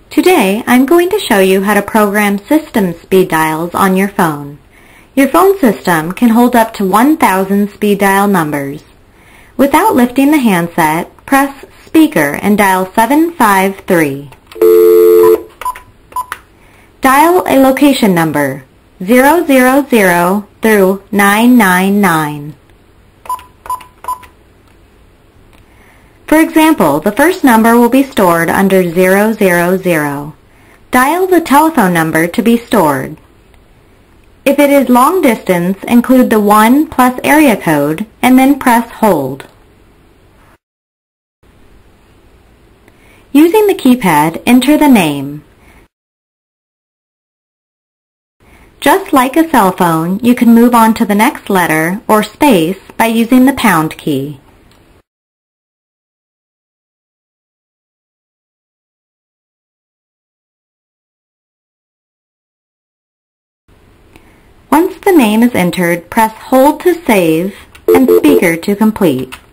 Today, I'm going to show you how to program system speed dials on your phone. Your phone system can hold up to 1,000 speed dial numbers. Without lifting the handset, press speaker and dial 753. Dial a location number 000 through 999. For example, the first number will be stored under 000. Dial the telephone number to be stored. If it is long distance, include the 1 plus area code and then press hold. Using the keypad, enter the name. Just like a cell phone, you can move on to the next letter or space by using the pound key. Once the name is entered, press hold to save and speaker to complete.